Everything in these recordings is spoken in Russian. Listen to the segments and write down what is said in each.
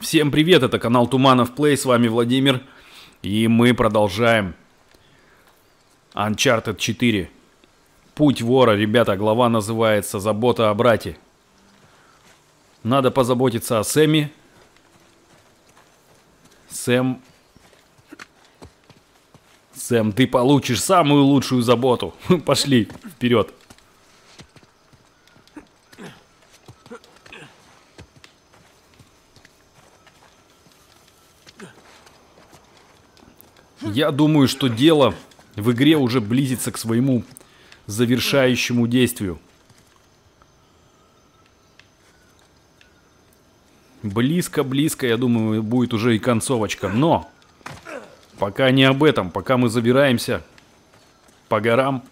Всем привет, это канал Туманов Плей, с вами Владимир. И мы продолжаем Uncharted 4. Путь вора, ребята, глава называется «Забота о брате». Надо позаботиться о Сэме. Сэм, ты получишь самую лучшую заботу. Пошли, вперед. Я думаю, что дело в игре уже близится к своему завершающему действию. Близко, я думаю, будет уже и концовочка. Но пока не об этом, пока мы забираемся по горам.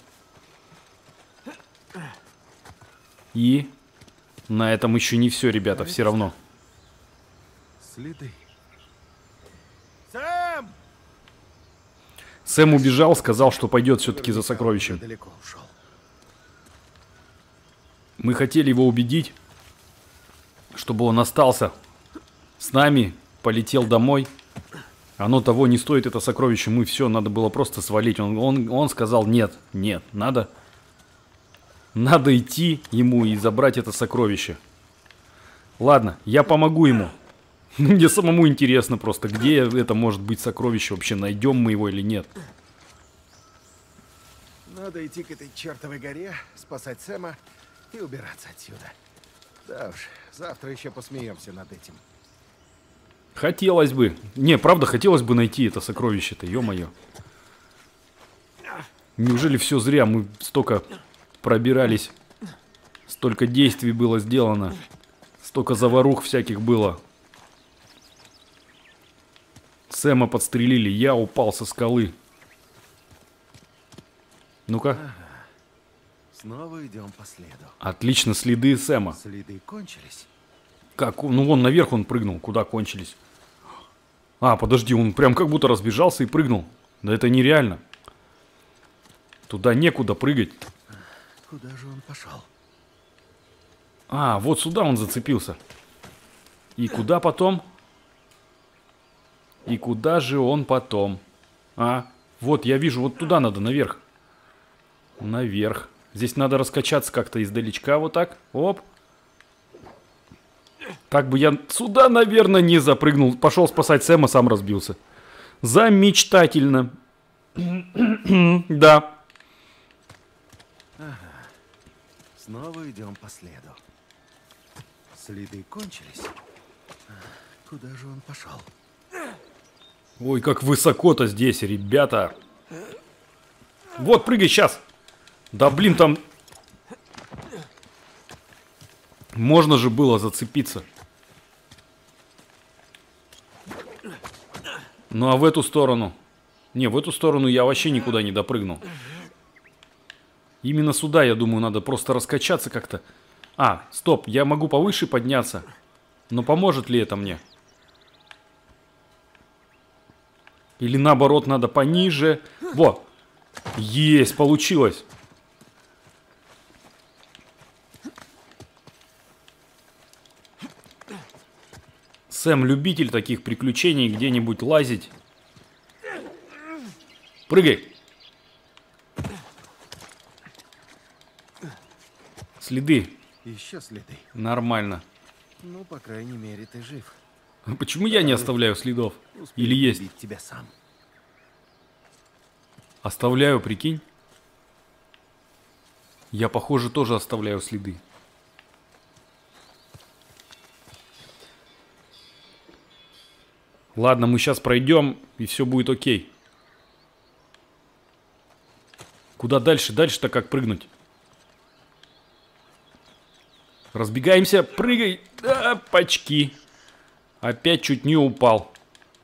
И на этом еще не все, ребята, все равно. Следы. Сэм убежал, сказал, что пойдет все-таки за сокровищем. Далеко ушел. Мы хотели его убедить, чтобы он остался с нами, полетел домой. Оно того не стоит, это сокровище. Мы все, надо было просто свалить. Он сказал, нет, надо идти ему и забрать это сокровище. Ладно, я помогу ему. Мне самому интересно просто, где это может быть сокровище вообще, найдем мы его или нет. Надо идти к этой чертовой горе, спасать Сэма и убираться отсюда. Да уж, завтра еще посмеемся над этим. Хотелось бы. Не, правда, хотелось бы найти это сокровище-то, ё-моё. Неужели все зря? Мы столько пробирались, столько действий было сделано, столько заварух всяких было. Сэма подстрелили, я упал со скалы. Ну-ка. Снова идем по следу. Отлично, следы Сэма. Следы кончились. Как? Ну вон наверх он прыгнул, куда кончились. А, подожди, он прям как будто разбежался и прыгнул. Да это нереально. Туда некуда прыгать. Куда же он пошел? А, вот сюда он зацепился. И куда потом? И куда же он потом? А, вот я вижу, вот туда надо, наверх. Наверх. Здесь надо раскачаться как-то издалечка, вот так. Оп. Так бы я сюда, наверное, не запрыгнул. Пошел спасать Сэма, сам разбился. Замечтательно. Да. Ага. Снова идем по следу. Следы кончились. Куда же он пошел? Ой, как высоко-то здесь, ребята. Вот, прыгай сейчас. Да блин, там... Можно же было зацепиться. Ну а в эту сторону? Не, в эту сторону я вообще никуда не допрыгнул. Именно сюда, я думаю, надо просто раскачаться как-то. А, стоп, я могу повыше подняться. Но поможет ли это мне? Или наоборот, надо пониже. Во! Есть, получилось. Сэм любитель таких приключений, где-нибудь лазить. Прыгай. Следы. Еще следы. Нормально. Ну, по крайней мере, ты жив. Почему я не оставляю следов? Или есть? Убить тебя сам. Оставляю, прикинь. Я, похоже, тоже оставляю следы. Ладно, мы сейчас пройдем, и все будет окей. Куда дальше? Дальше-то как прыгнуть? Разбегаемся, прыгай. А, пачки. Опять чуть не упал.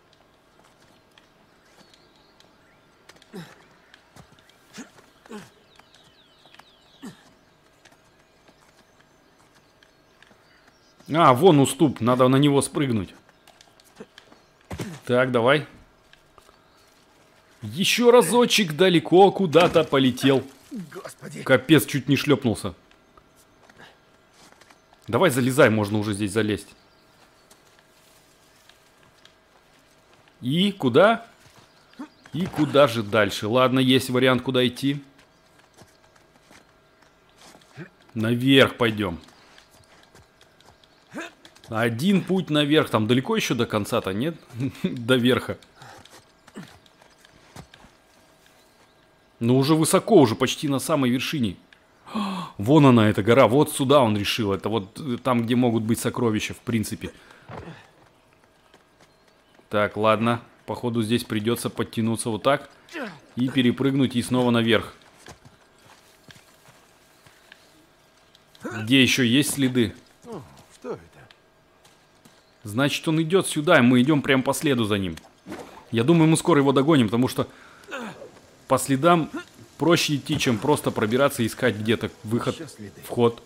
А, вон уступ, надо на него спрыгнуть. Так, давай. Еще разочек далеко куда-то полетел. Господи. Капец, чуть не шлепнулся. Давай залезай, можно уже здесь залезть. И куда? И куда же дальше? Ладно, есть вариант, куда идти. Наверх пойдем. Один путь наверх. Там далеко еще до конца-то, нет? До верха. Но уже высоко, уже почти на самой вершине. Вон она, эта гора. Вот сюда он решил. Это вот там, где могут быть сокровища, в принципе. Так, ладно. Походу здесь придется подтянуться вот так. И перепрыгнуть и снова наверх. Где еще есть следы? Что это? Значит, он идет сюда, и мы идем прямо по следу за ним. Я думаю, мы скоро его догоним, потому что по следам проще идти, чем просто пробираться и искать где-то выход, вход.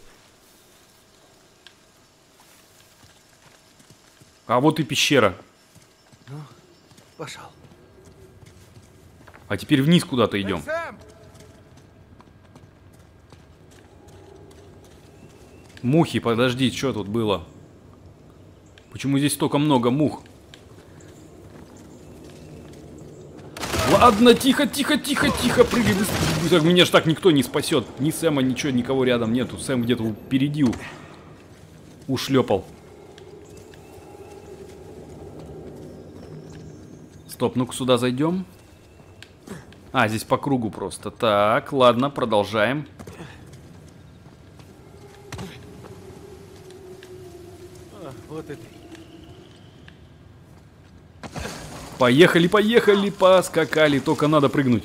А вот и пещера. Ну, пошел. А теперь вниз куда-то идем. Мухи, подожди, что тут было? Почему здесь столько много мух? Ладно, тихо, тихо, тихо, тихо, прыгай быстрее. Меня ж так никто не спасет. Ни Сэма, ничего, никого рядом нету. Сэм где-то впереди ушлепал. Стоп, ну-ка сюда зайдем. А, здесь по кругу просто. Так, ладно, продолжаем. Вот и ты. Поехали, поехали, поскакали. Только надо прыгнуть.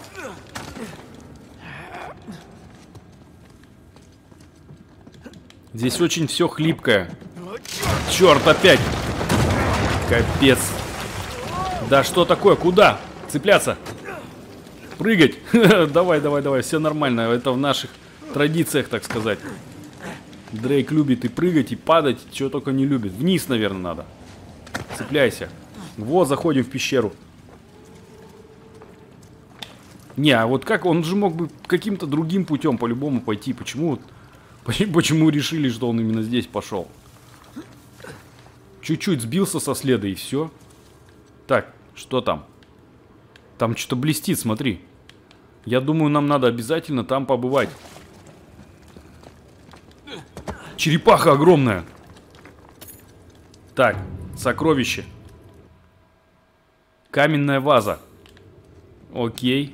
Здесь очень все хлипкое. Черт, опять. Капец. Да что такое? Куда? Цепляться? Прыгать? Давай, давай, давай. Все нормально. Это в наших традициях, так сказать. Дрейк любит и прыгать, и падать. Чего только не любит. Вниз, наверное, надо. Цепляйся. Вот, заходим в пещеру. Не, а вот как? Он же мог бы каким-то другим путем по-любому пойти. Почему решили, что он именно здесь пошел? Чуть-чуть сбился со следа и все. Так, что там? Там что-то блестит, смотри. Я думаю, нам надо обязательно там побывать. Черепаха огромная. Так, сокровище. Каменная ваза. Окей.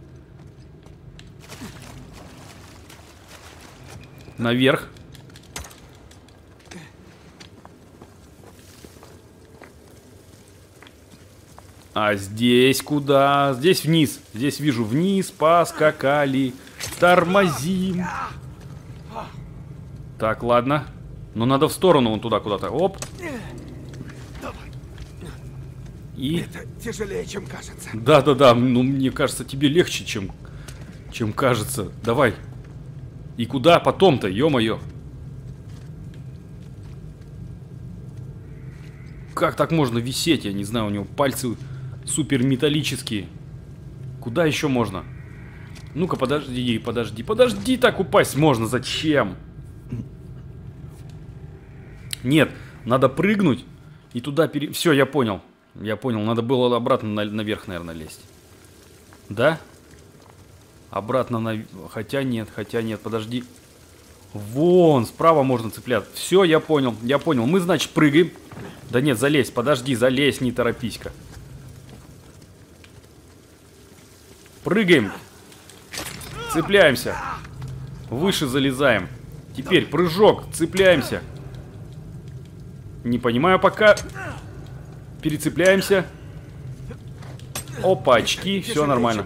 Наверх. А здесь куда? Здесь вниз. Здесь вижу вниз. Поскакали. Тормозим. Так, ладно. Но надо в сторону вон туда куда-то. Оп. И... Это тяжелее, чем кажется. Да-да-да. Ну, мне кажется, тебе легче, чем кажется. Давай. И куда потом-то? Ё-моё. Как так можно висеть? Я не знаю, у него пальцы супер металлические. Куда еще можно? Ну-ка, подожди, подожди, подожди, так упасть можно. Зачем? Нет, надо прыгнуть и туда Все, я понял. Я понял, надо было обратно наверх, наверное, лезть. Да? Обратно на... Хотя нет, подожди. Вон, справа можно цепляться. Все, я понял, я понял. Мы, значит, прыгаем. Да нет, залезь, подожди, залезь, не торопись-ка. Прыгаем. Цепляемся. Выше залезаем. Теперь прыжок, цепляемся. Не понимаю пока. Перецепляемся. Опа, очки, все нормально.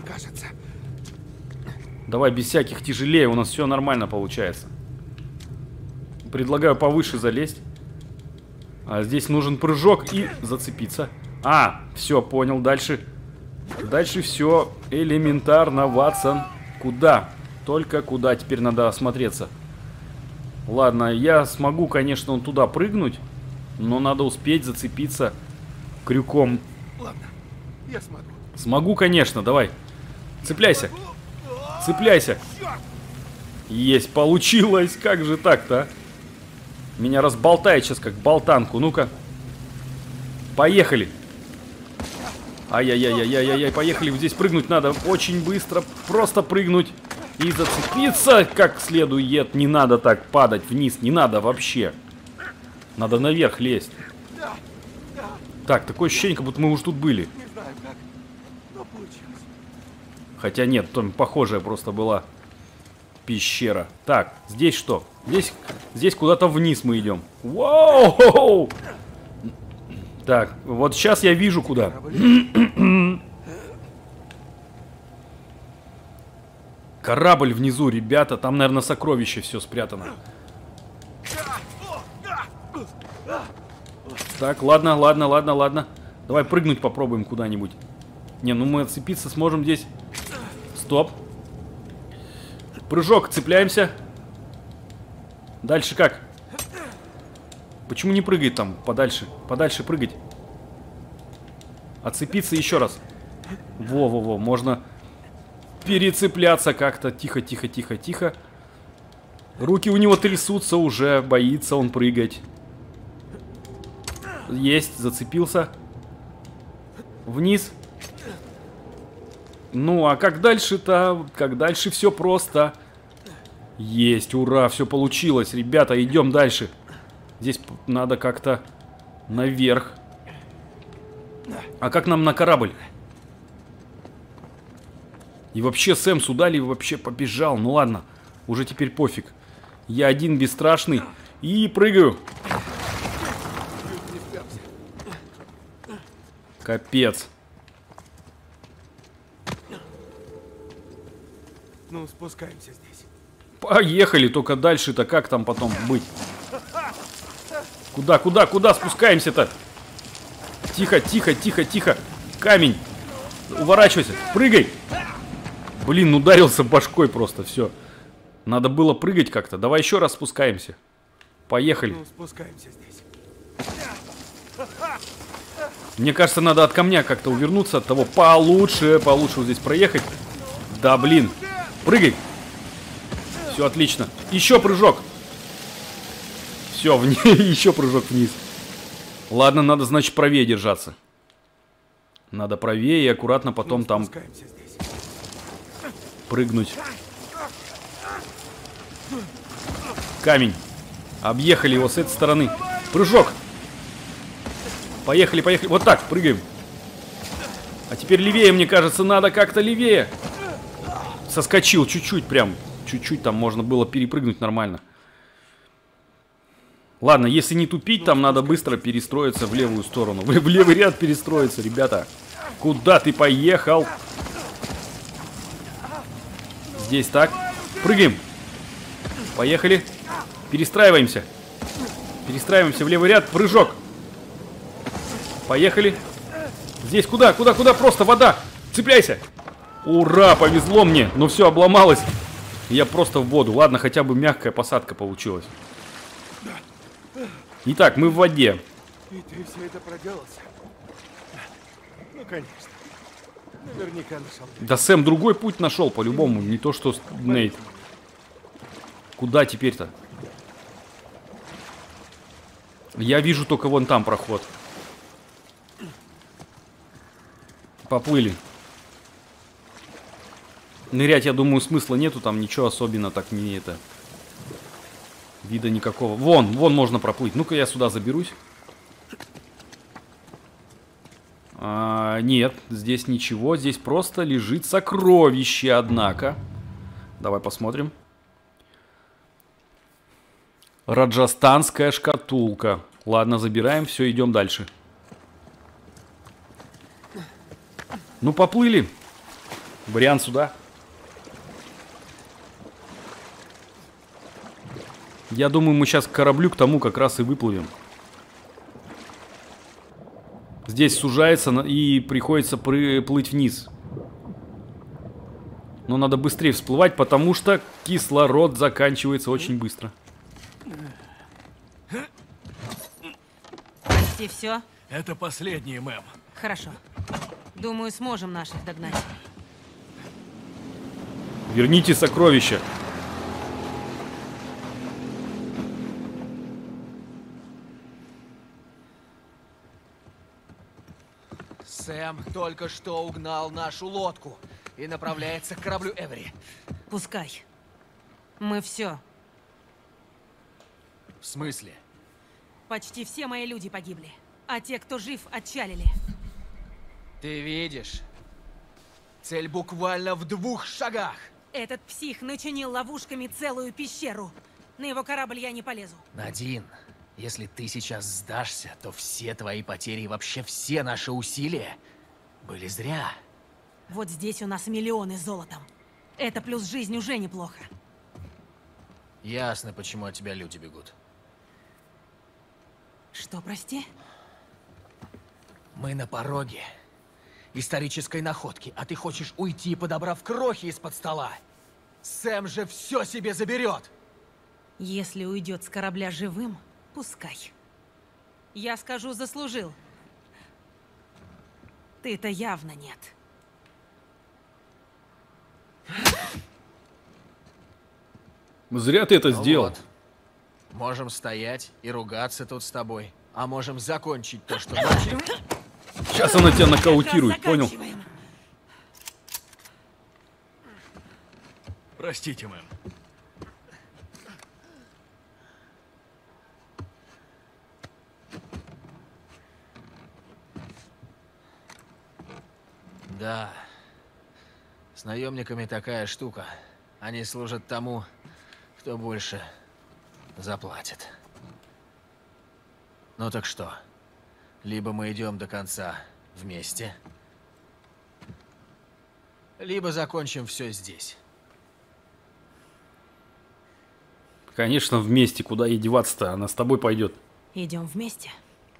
Давай без всяких тяжелее, у нас все нормально получается. Предлагаю повыше залезть. А здесь нужен прыжок и зацепиться. А, все, понял, дальше. Дальше все элементарно, Ватсон. Куда? Только куда, теперь надо осмотреться. Ладно, я смогу, конечно, вон туда прыгнуть. Но надо успеть зацепиться крюком. Ладно, я смогу. Смогу, конечно, давай. Цепляйся. Цепляйся. Есть, получилось. Как же так-то, а? Меня разболтает сейчас, как болтанку. Ну-ка. Поехали. Ай-яй-яй-яй-яй-яй, поехали, здесь прыгнуть надо очень быстро, просто прыгнуть и зацепиться как следует. Не надо так падать вниз, не надо вообще. Надо наверх лезть. Так, такое ощущение, как будто мы уже тут были. Не знаю как, но получилось. Хотя нет, там похожая просто была пещера. Так, здесь что? Здесь куда-то вниз мы идем. Вау! Так, вот сейчас я вижу куда. Корабль внизу, ребята. Там, наверное, сокровище все спрятано. Так, ладно. Давай прыгнуть попробуем куда-нибудь. Не, ну мы отцепиться сможем здесь. Стоп. Прыжок, цепляемся. Дальше как? Почему не прыгает там? Подальше. Подальше прыгать. Отцепиться еще раз. Во-во-во, можно перецепляться как-то. Тихо. Руки у него трясутся уже. Боится он прыгать. Есть, зацепился. Вниз. Ну, а как дальше-то? Как дальше все просто. Есть, ура, все получилось. Ребята, идем дальше. Здесь надо как-то наверх. А как нам на корабль? И вообще Сэм сюда ли вообще побежал? Ну ладно, уже теперь пофиг. Я один бесстрашный. И прыгаю. Капец. Ну, спускаемся здесь. Поехали, только дальше-то как там потом быть? Куда спускаемся-то? Тихо. Камень. Уворачивайся. Прыгай. Блин, ударился башкой просто, все. Надо было прыгать как-то. Давай еще раз спускаемся. Поехали. Ну, спускаемся здесь. Мне кажется, надо от камня как-то увернуться от того. Получше вот здесь проехать. Да, блин. Прыгай. Все отлично. Еще прыжок. Все, еще прыжок вниз. Ладно, надо, значит, правее держаться. Надо правее и аккуратно потом там прыгнуть. Камень. Объехали его с этой стороны. Прыжок. Поехали. Вот так, прыгаем. А теперь левее, мне кажется, надо как-то левее. Соскочил чуть-чуть прям. Чуть-чуть там можно было перепрыгнуть нормально. Ладно, если не тупить, там надо быстро перестроиться в левую сторону. В левый ряд перестроиться, ребята. Куда ты поехал? Здесь так. Прыгаем. Поехали. Перестраиваемся. Перестраиваемся в левый ряд. Прыжок. Поехали. Здесь куда? Просто вода. Цепляйся. Ура, повезло мне. Но все обломалось. Я просто в воду. Ладно, хотя бы мягкая посадка получилась. Итак, мы в воде. И ты все это проделался? Ну, конечно. Наверняка нашел. Да Сэм другой путь нашел, по-любому. Не то, что Нейт. Куда теперь-то? Я вижу только вон там проход. Поплыли. Нырять, я думаю, смысла нету. Там ничего особенно так не это... Вида никакого. Вон можно проплыть. Ну-ка я сюда заберусь. Нет, здесь ничего. Здесь просто лежит сокровище, однако. Давай посмотрим. Раджастанская шкатулка. Ладно, забираем. Все, идем дальше. Ну, поплыли. Вариант сюда. Я думаю, мы сейчас к кораблю, к тому как раз и выплывем. Здесь сужается и приходится плыть вниз. Но надо быстрее всплывать, потому что кислород заканчивается очень быстро. Почти все? Это последнее, мэм. Хорошо. Думаю, сможем наших догнать. Верните сокровища. Сэм только что угнал нашу лодку и направляется к кораблю Эвери. Пускай. Мы все. В смысле? Почти все мои люди погибли. А те, кто жив, отчалили. Ты видишь? Цель буквально в 2 шагах. Этот псих начинил ловушками целую пещеру. На его корабль я не полезу. Надин, если ты сейчас сдашься, то все твои потери и вообще все наши усилия были зря. Вот здесь у нас миллионы золотом. Это плюс жизнь уже неплохо. Ясно, почему от тебя люди бегут. Что, прости? Мы на пороге исторической находки, а ты хочешь уйти, подобрав крохи из-под стола. Сэм же все себе заберет. Если уйдет с корабля живым, пускай. Я скажу, заслужил. Ты-то явно нет. Зря ты это Ну сделал. вот. Можем стоять и ругаться тут с тобой, а можем закончить то, что начали. Сейчас она тебя нокаутирует, понял? Заканчиваем. Простите, мэм. Да. С наемниками такая штука. Они служат тому, кто больше заплатит. Ну так что? Либо мы идем до конца вместе, либо закончим все здесь. Конечно, вместе. Куда ей деваться-то? Она с тобой пойдет. Идем вместе.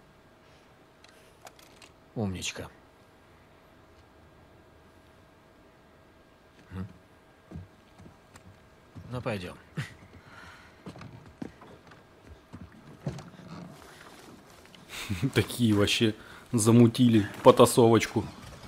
Умничка. Ну, пойдем. Такие вообще замутили потасовочку.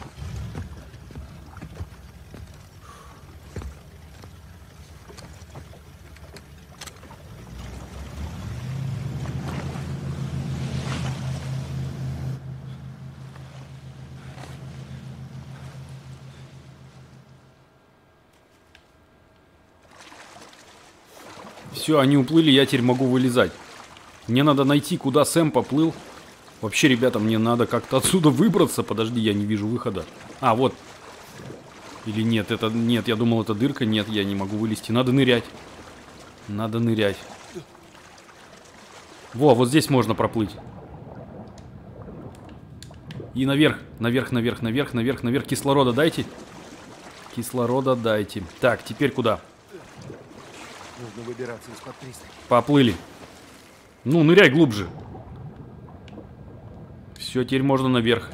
Все, они уплыли, я теперь могу вылезать. Мне надо найти, куда Сэм поплыл. Вообще, ребята, мне надо как-то отсюда выбраться. Подожди, я не вижу выхода. А, вот. Или нет, это... Нет, я думал, это дырка. Нет, я не могу вылезти. Надо нырять. Надо нырять. Во, вот здесь можно проплыть. И наверх, наверх, наверх, наверх, наверх, наверх. Кислорода дайте. Кислорода дайте. Так, теперь куда? Нужно выбираться из-под пристани. Поплыли. Ну, ныряй глубже. Все, теперь можно наверх.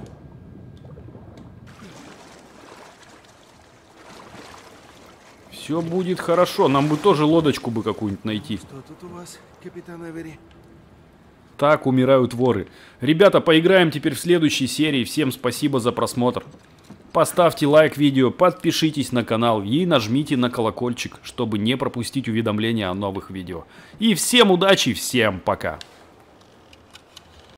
Все будет хорошо. Нам бы тоже лодочку бы какую-нибудь найти. Что тут у вас, капитан Эвери? Так умирают воры. Ребята, поиграем теперь в следующей серии. Всем спасибо за просмотр. Поставьте лайк видео, подпишитесь на канал и нажмите на колокольчик, чтобы не пропустить уведомления о новых видео. И всем удачи, всем пока.